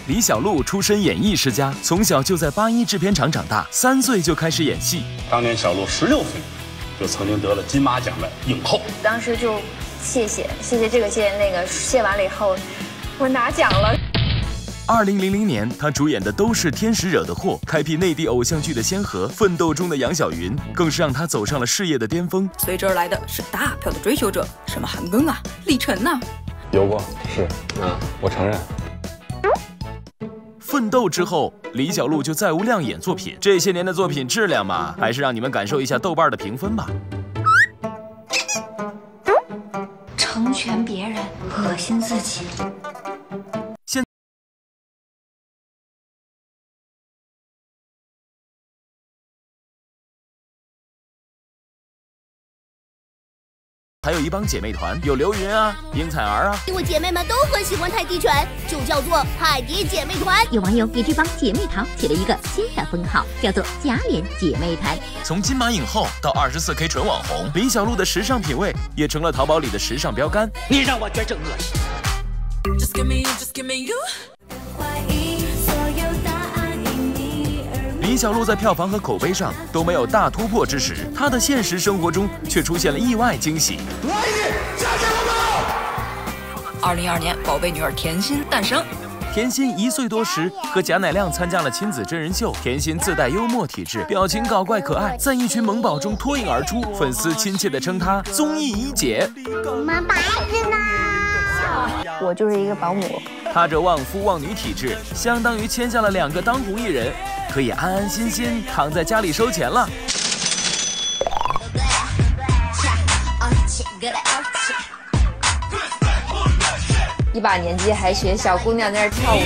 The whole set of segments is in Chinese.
李小璐出身演艺世家，从小就在八一制片厂长大，3岁就开始演戏。 当年小璐16岁，就曾经得了金马奖的影后。 当时就谢谢这个谢谢那个，谢完了以后，我拿奖了。 2000年，她主演的都是天使惹的祸，开辟内地偶像剧的先河。奋斗中的杨晓云更是让她走上了事业的巅峰。 随之而来的是大票的追求者，什么韩庚啊、李晨呐， 有过，是，我承认。 奋斗之后，李小璐就再无亮眼作品。这些年的作品质量嘛，还是让你们感受一下豆瓣的评分吧。 成全别人，恶心自己。还有一帮姐妹团，有刘云啊、应采儿啊。 我姐妹们都很喜欢泰迪犬，就叫做海蝶姐妹团。 有网友给这帮姐妹淘起了一个新的封号，叫做“假脸姐妹团”。 从金马影后到24K 纯网红，李小璐的时尚品味也成了淘宝里的时尚标杆。 你让我觉着恶心。 Just give me you。李小璐在票房和口碑上都没有大突破之时，她的现实生活中却出现了意外惊喜。 我爱你，加油 ！2012年，宝贝女儿甜心诞生。 甜心1岁多时和贾乃亮参加了亲子真人秀，甜心自带幽默体质，表情搞怪可爱，在一群萌宝中脱颖而出，粉丝亲切地称她综艺一姐。 妈妈爱着呢。 我就是一个保姆。 她这旺夫旺女体质，相当于签下了2个当红艺人。可以安安心心躺在家里收钱了。 一把年纪还学小姑娘在那跳舞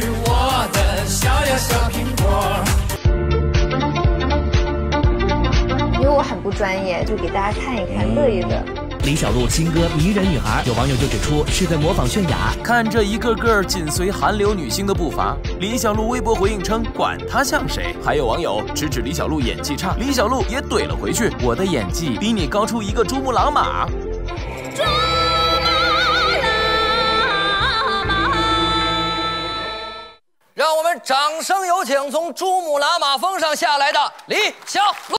呢。因为我很不专业，就给大家看一看，乐一乐。 李小璐新歌《迷人女孩》，有网友就指出是在模仿泫雅。 看这一个个紧随韩流女星的步伐，李小璐微博回应称管她像谁。还有网友直指李小璐演技差，李小璐也怼了回去：我的演技比你高出一个珠穆朗玛。珠穆朗玛，让我们掌声有请从珠穆朗玛峰上下来的李小璐。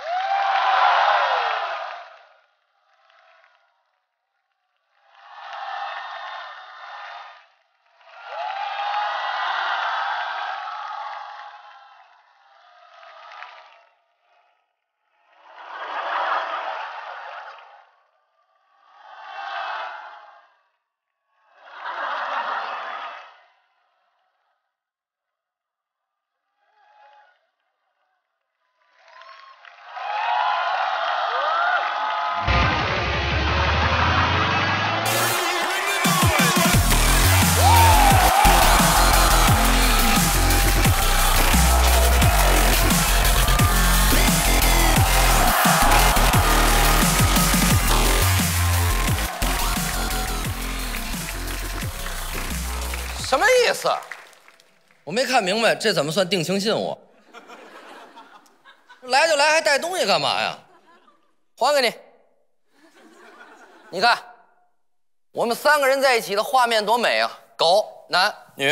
什么意思？我没看明白，这怎么算定情信物？来就来，还带东西干嘛呀？还给你。你看，我们3个人在一起的画面多美啊！狗、男、女。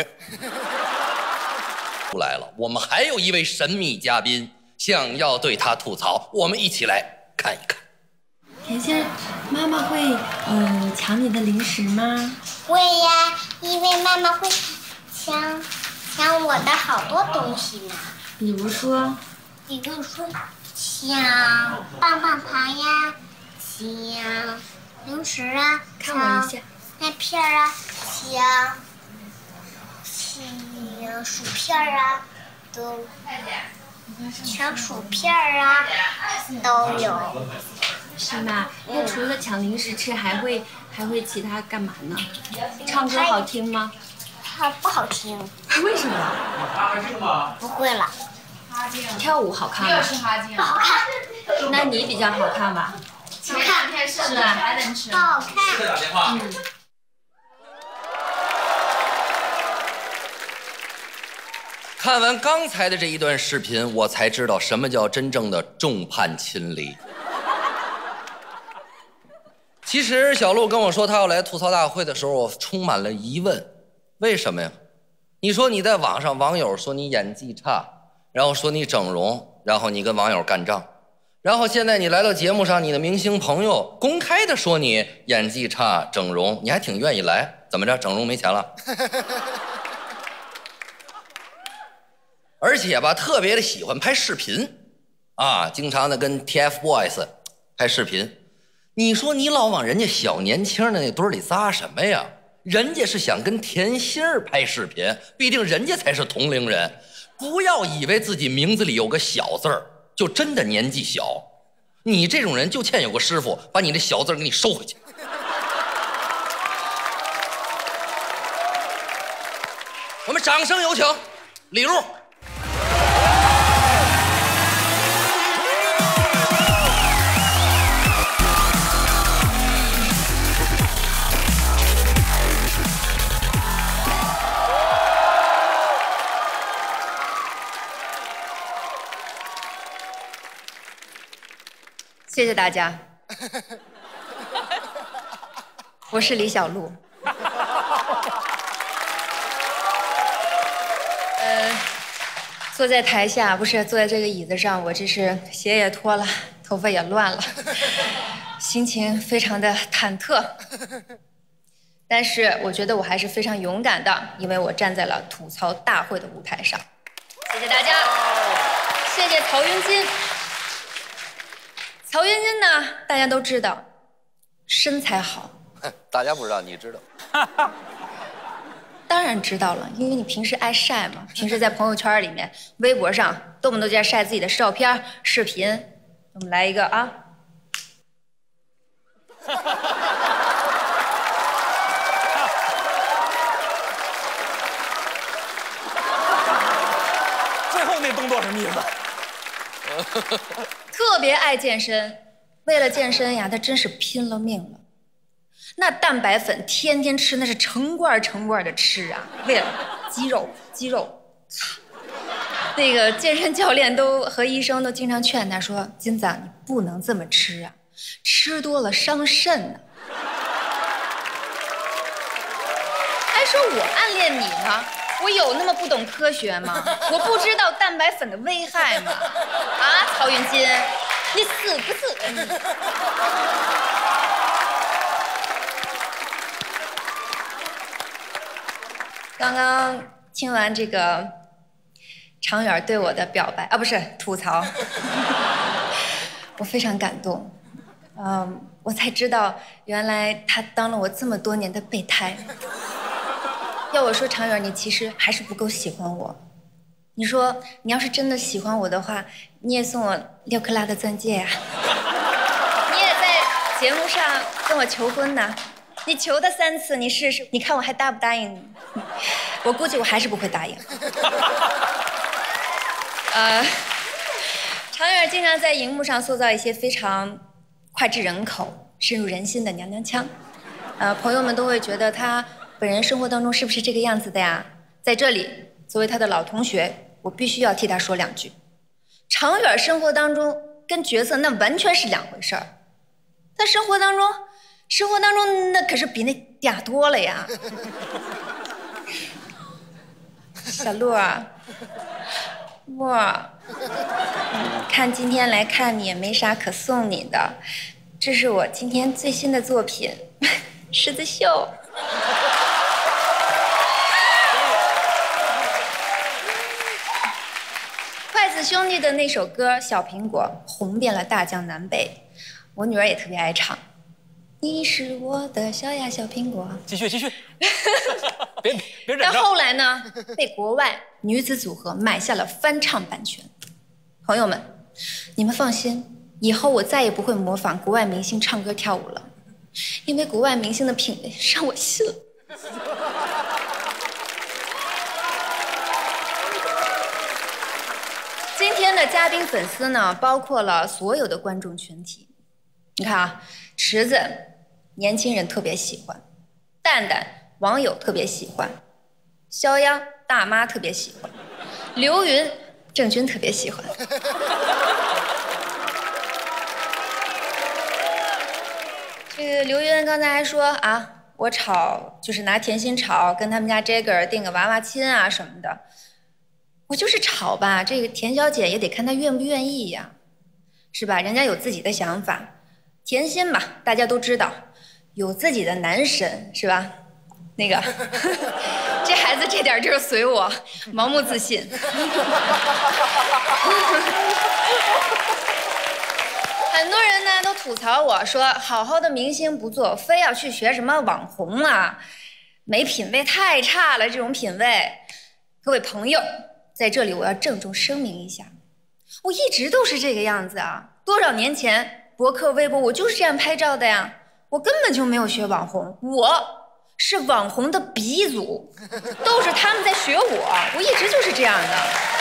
出来了，我们还有一位神秘嘉宾，想要对他吐槽，我们一起来看一看。 甜心，妈妈会抢你的零食吗？ 会呀，因为妈妈会抢我的好多东西呢。 比如说抢棒棒糖呀，抢零食啊， 看我一下， 麦片啊，抢薯片啊，都抢薯片啊，都有。 是吗？那除了抢零食吃，还会其他干嘛呢？唱歌好听吗？ 不好听。 为什么？ 不会了。 跳舞好看吗？ 不好看。 那你比较好看吧？ 好看， 是吧？还能吃。 不好看。 打电话。看完刚才的这一段视频，我才知道什么叫真正的众叛亲离。其实小璐跟我说她要来吐槽大会的时候，我充满了疑问，为什么呀？ 你说你在网上，网友说你演技差，然后说你整容，然后你跟网友干仗，然后现在你来到节目上，你的明星朋友公开的说你演技差、整容，你还挺愿意来，怎么着？整容没钱了？而且吧，特别的喜欢拍视频，啊，经常的跟 TFBOYS 拍视频。你说你老往人家小年轻的那堆里扎什么呀？人家是想跟甜心儿拍视频，毕竟人家才是同龄人。不要以为自己名字里有个小字儿，就真的年纪小。你这种人就欠有个师傅把你的小字儿给你收回去。我们掌声有请李璐。 谢谢大家，我是李小璐。坐在台下，不是坐在这个椅子上，我这是鞋也脱了，头发也乱了，心情非常的忐忑。但是我觉得我还是非常勇敢的，因为我站在了吐槽大会的舞台上。谢谢大家，谢谢曹云金。曹云金呢，大家都知道，身材好。 大家不知道，你知道。 当然知道了，因为你平时爱晒嘛，平时在朋友圈里面、微博上动不动就在晒自己的照片、视频。我们来一个啊！ 最后那动作什么意思？ 特别爱健身，为了健身呀，他真是拼了命了。那蛋白粉天天吃，那是成罐成罐的吃啊，为了肌肉。那个健身教练和医生都经常劝他说：“金子，你不能这么吃啊，吃多了伤肾呢。”还说我暗恋你呢，我有那么不懂科学吗？我不知道蛋白粉的危害吗？啊，曹云金，你死不死啊你？刚刚听完这个常远对我的表白啊，不是吐槽，我非常感动。我才知道原来他当了我这么多年的备胎。要我说，常远，你其实还是不够喜欢我。你说你要是真的喜欢我的话，你也送我6克拉的钻戒呀。你也在节目上跟我求婚呢。你求他3次，你试试，你看我还答不答应你？我估计我还是不会答应。常远经常在荧幕上塑造一些非常脍炙人口、深入人心的娘娘腔，朋友们都会觉得他本人生活当中是不是这个样子的呀？在这里，作为他的老同学，我必须要替他说2句。常远生活当中跟角色那完全是2回事儿，他生活当中那可是比那嗲多了呀。小璐啊，沫儿，看今天来看你也没啥可送你的，这是我今天最新的作品《狮子秀》。筷子兄弟的那首歌《小苹果》红遍了大江南北，我女儿也特别爱唱。你是我的小呀小苹果。 继续，别忍着。 但后来呢，被国外女子组合买下了翻唱版权。朋友们，你们放心，以后我再也不会模仿国外明星唱歌跳舞了，因为国外明星的品味让我信了。今天的嘉宾粉丝呢，包括了所有的观众群体。你看啊，池子，年轻人特别喜欢；蛋蛋，网友特别喜欢；肖央，大妈特别喜欢；刘云，郑钧特别喜欢。这个刘云刚才还说啊， 我吵就是拿甜心吵，跟他们家 Jagger 订个娃娃亲啊什么的。我就是吵吧，这个田小姐也得看她愿不愿意呀，是吧？人家有自己的想法。甜心嘛，大家都知道，有自己的男神，是吧？那个，这孩子这点就是随我，盲目自信。很多人呢都吐槽我说，好好的明星不做，非要去学什么网红啊，没品位，太差了，这种品位。各位朋友，在这里我要郑重声明一下，我一直都是这个样子啊！多少年前，博客、微博，我就是这样拍照的呀。我根本就没有学网红，我是网红的鼻祖，都是他们在学我一直就是这样的，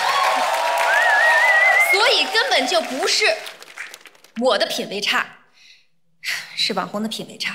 所以根本就不是我的品味差，是网红的品味差。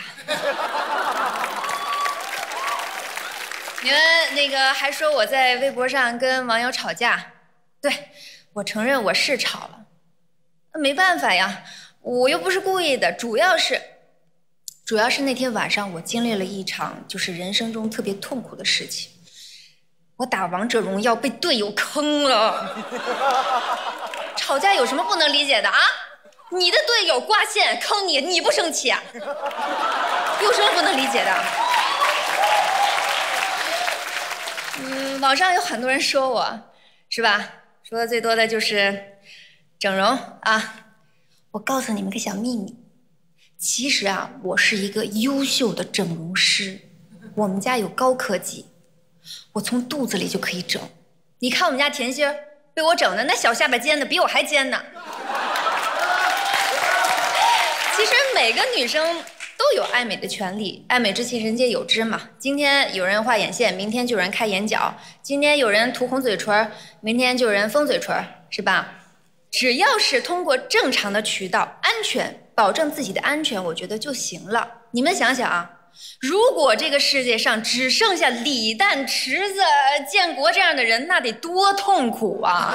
你们那个还说我在微博上跟网友吵架，对，我承认我是吵了，没办法呀，我又不是故意的，主要是那天晚上我经历了一场就是人生中特别痛苦的事情，我打王者荣耀被队友坑了。吵架有什么不能理解的啊？你的队友挂线坑你，你不生气啊？有什么不能理解的？网上有很多人说我，是吧？说的最多的就是整容啊。我告诉你们个小秘密，其实啊，我是一个优秀的整容师，我们家有高科技，我从肚子里就可以整。你看我们家甜心被我整的那小下巴尖的比我还尖呢。其实每个女生都有爱美的权利，爱美之心人皆有之嘛。今天有人画眼线，明天就有人开眼角；今天有人涂红嘴唇，明天就有人封嘴唇，是吧？只要是通过正常的渠道，安全保证自己的安全，我觉得就行了。你们想想啊，如果这个世界上只剩下李诞、池子、建国这样的人，那得多痛苦啊！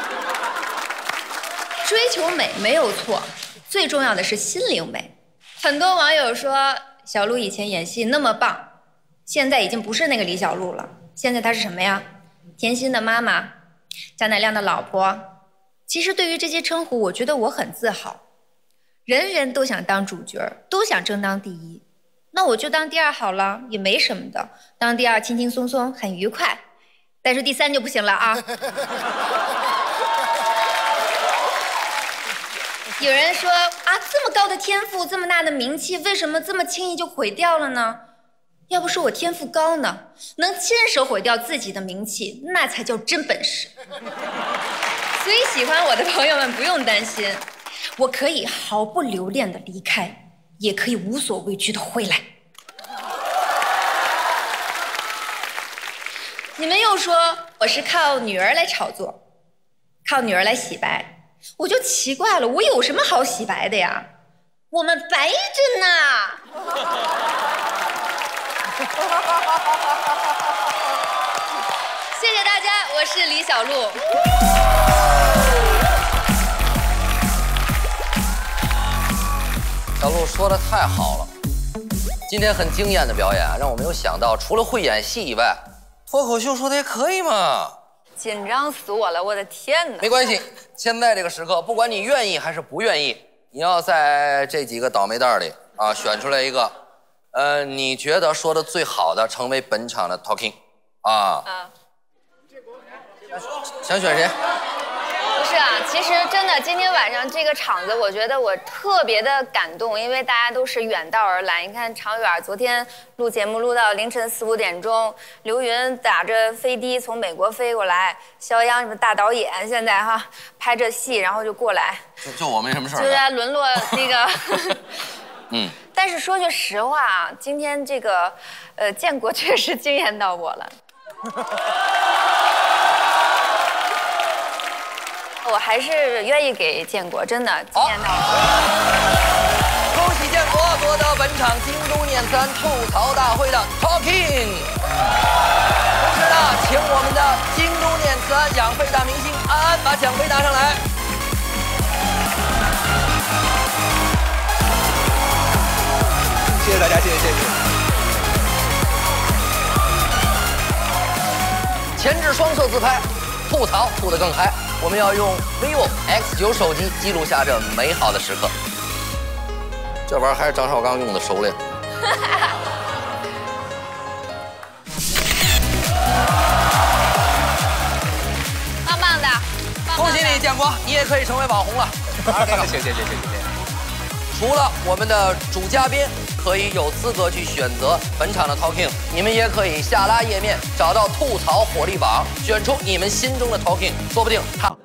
追求美没有错，最重要的是心灵美。很多网友说小鹿以前演戏那么棒，现在已经不是那个李小璐了，现在她是什么呀？甜心的妈妈，贾乃亮的老婆。其实对于这些称呼，我觉得我很自豪。人人都想当主角，都想争当第一，那我就当第二好了，也没什么的。当第二轻轻松松，很愉快。但是第三就不行了啊！有人说啊，这么高的天赋，这么大的名气，为什么这么轻易就毁掉了呢？要不说我天赋高呢，能亲手毁掉自己的名气，那才叫真本事。所以喜欢我的朋友们不用担心，我可以毫不留恋的离开，也可以无所畏惧的回来。你们又说我是靠女儿来炒作，靠女儿来洗白，我就奇怪了，我有什么好洗白的呀？我们白着呢。谢谢大家，我是李小璐。 小璐说的太好了，今天很惊艳的表演，让我没有想到，除了会演戏以外，脱口秀说的也可以嘛。 紧张死我了，我的天哪！ 没关系，现在这个时刻，不管你愿意还是不愿意，你要在这几个倒霉蛋里啊选出来一个，你觉得说的最好的，成为本场的 talking 啊。想选谁？ 不是啊，其实真的，今天晚上这个场子，我觉得我特别的感动，因为大家都是远道而来。你看常远昨天录节目录到凌晨4、5点钟，刘云打着飞的从美国飞过来，肖央什么大导演现在哈拍着戏，然后就过来， 就我没什么事儿， 就是沦落那个。 嗯。 但是说句实话啊，今天这个建国确实惊艳到我了。我还是愿意给建国，真的惊艳到我。 恭喜建国夺得本场京都念慈庵吐槽大会的 talking。同时呢，请我们的京都念慈庵养肺大明星安安把奖杯拿上来。 谢谢大家，谢谢。 前置双摄自拍，吐槽吐得更嗨。我们要用 vivo X9手机记录下这美好的时刻。这玩意儿还是张绍刚用的熟练。 棒棒的， 恭喜你，建国，你也可以成为网红了。 谢谢。 除了我们的主嘉宾可以有资格去选择本场的 Talking， 你们也可以下拉页面找到吐槽火力榜，选出你们心中的 Talking， 说不定他。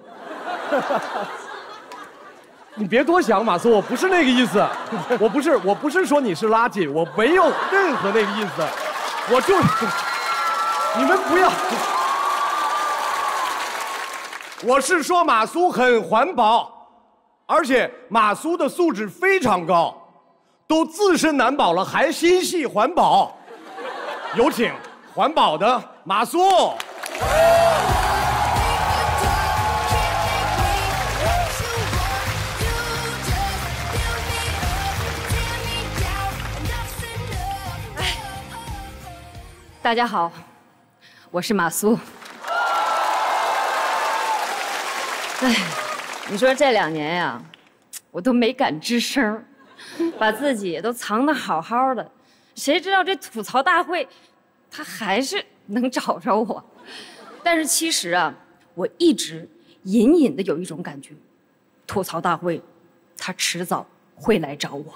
你别多想，马苏，我不是那个意思，我不是说你是垃圾，我没有任何那个意思，我就你们不要，我是说马苏很环保。而且马苏的素质非常高，都自身难保了，还心系环保。有请环保的马苏。 大家好，我是马苏。哎。你说这2年呀，我都没敢吱声，把自己都藏得好好的，谁知道这吐槽大会，他还是能找着我。但是其实啊，我一直隐隐的有一种感觉，吐槽大会，他迟早会来找我。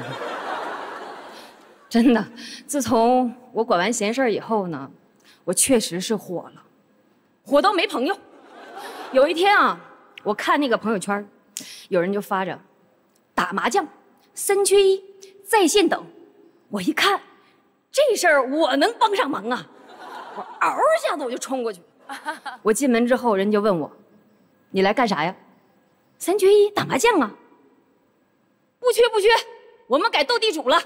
真的，自从我管完闲事以后呢，我确实是火了，火到没朋友。有一天啊。我看那个朋友圈，有人就发着打麻将3缺1在线等，我一看这事儿我能帮上忙啊，我嗷一下子我就冲过去。我进门之后，人就问我：“你来干啥呀？3缺1打麻将啊？”不缺，我们改斗地主了。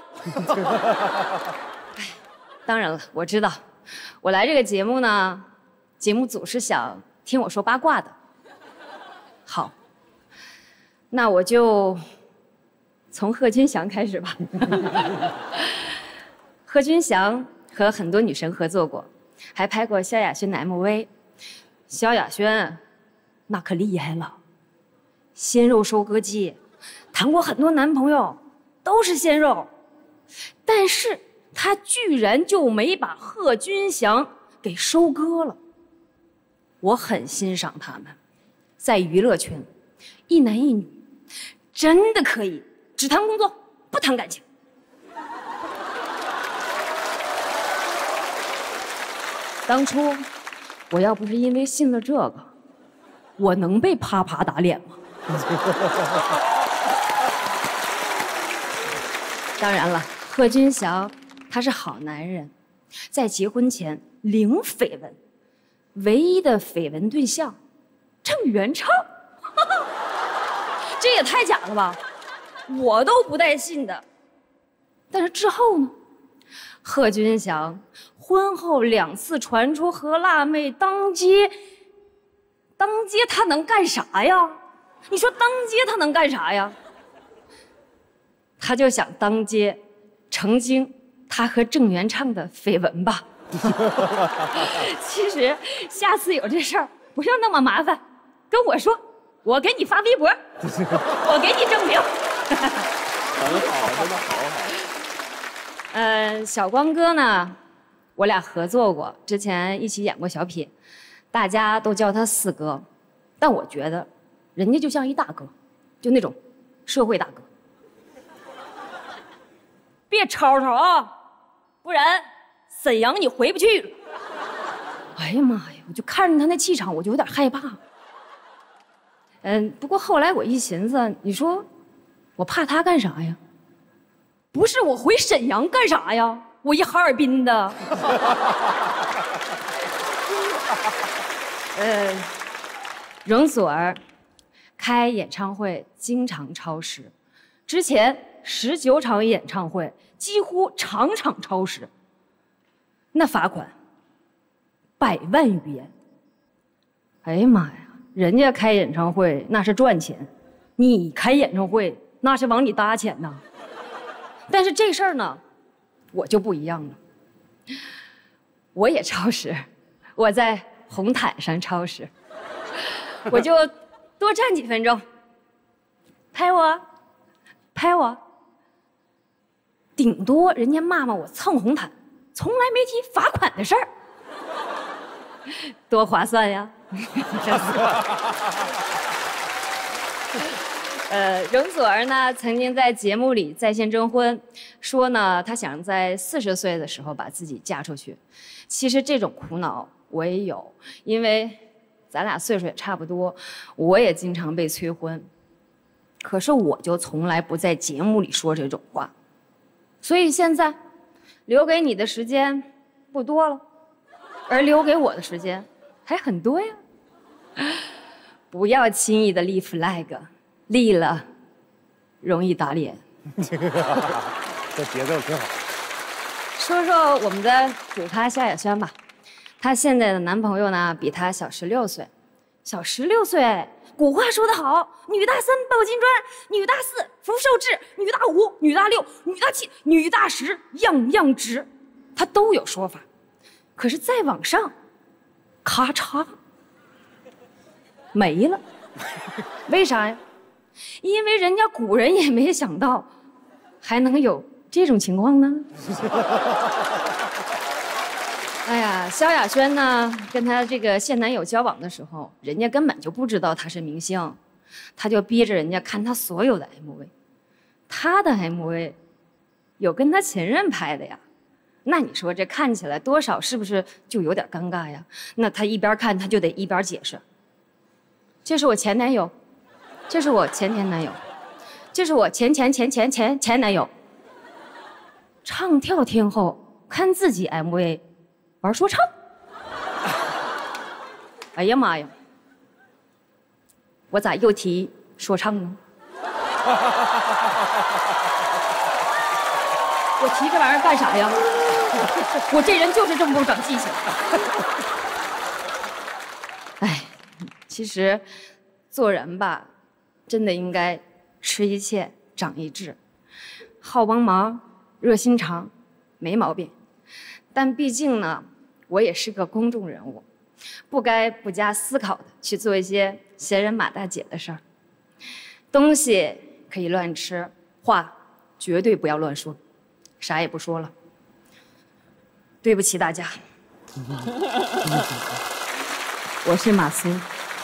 哎，当然了，我知道，我来这个节目呢，节目组是想听我说八卦的。好，那我就从贺军翔开始吧。贺军翔和很多女神合作过，还拍过萧亚轩的 MV。萧亚轩那可厉害了，鲜肉收割机，谈过很多男朋友，都是鲜肉，但是她居然就没把贺军翔给收割了。我很欣赏他们。在娱乐圈，一男一女，真的可以只谈工作，不谈感情。当初我要不是因为信了这个，我能被啪啪打脸吗？当然了，贺军翔他是好男人，在结婚前零绯闻，唯一的绯闻对象。郑元畅，这也太假了吧！我都不带信的。但是之后呢？贺军翔婚后2次传出和辣妹当街他能干啥呀？你说当街他能干啥呀？他就想当街澄清他和郑元畅的绯闻吧。其实下次有这事儿不要那么麻烦。跟我说，我给你发微博，我给你证明。 很好，真的好好。 小光哥呢，我俩合作过，之前一起演过小品，大家都叫他4哥，但我觉得，人家就像一大哥，就那种社会大哥。别吵吵啊，不然沈阳你回不去了。哎呀妈呀，我就看着他那气场，我就有点害怕。不过后来我一寻思，你说我怕他干啥呀？不是我回沈阳干啥呀？我一哈尔滨的。容祖儿开演唱会经常超时，之前19场演唱会几乎场场超时，那罚款100万余元。哎呀妈呀！人家开演唱会那是赚钱，你开演唱会那是往你搭钱呐。但是这事儿呢，我就不一样了。我也超时，我在红毯上超时，我就多站几分钟，拍我，拍我。顶多人家骂骂我蹭红毯，从来没提罚款的事儿，多划算呀！容祖儿呢，曾经在节目里在线征婚，说呢，她想在40岁的时候把自己嫁出去。其实这种苦恼我也有，因为咱俩岁数也差不多，我也经常被催婚。可是我就从来不在节目里说这种话，所以现在留给你的时间不多了，而留给我的时间还很多呀。不要轻易的立 flag。立了，容易打脸。 这节奏挺好。 说说我们的主咖夏亚轩吧，她现在的男朋友呢比她小16岁，小16岁。古话说得好，女大3抱金砖，女大4福寿至，女大5女大6女大7女大10，样样值，她都有说法。可是再往上，咔嚓没了，为啥呀？因为人家古人也没想到，还能有这种情况呢。哎呀，萧亚轩呢，跟她这个现男友交往的时候，人家根本就不知道他是明星，他就逼着人家看他所有的 MV， 他的 MV 有跟他前任拍的呀。那你说这看起来多少是不是就有点尴尬呀？那他一边看他就得一边解释，这是我前男友。这是我前男友，这是我前男友。唱跳天后看自己 MV， 玩说唱。哎呀妈呀，我咋又提说唱呢？我提这玩意儿干啥呀？我这人就是这么不长记性。哎，其实做人吧。真的应该吃一堑长一智，好帮忙，热心肠，没毛病。但毕竟呢，我也是个公众人物，不该不加思考的去做一些闲人马大姐的事儿。东西可以乱吃，话绝对不要乱说，啥也不说了。对不起大家，我是马苏。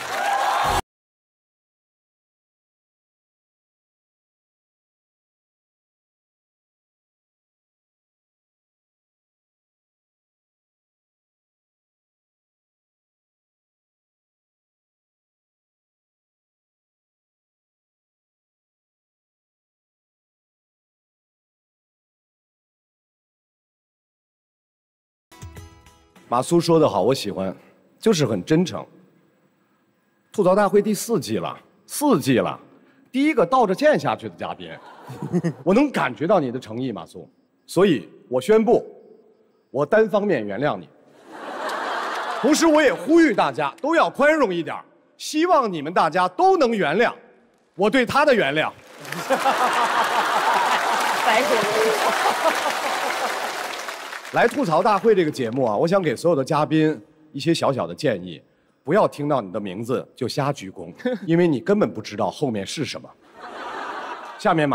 马苏说得好，我喜欢，就是很真诚。吐槽大会第4季了，4季了，第一个倒着剑下去的嘉宾，我能感觉到你的诚意，马苏，所以我宣布，我单方面原谅你。同时，我也呼吁大家都要宽容一点，希望你们大家都能原谅我对他的原谅。 白说。 来吐槽大会这个节目啊，我想给所有的嘉宾一些小小的建议，不要听到你的名字就瞎鞠躬，因为你根本不知道后面是什么。下面马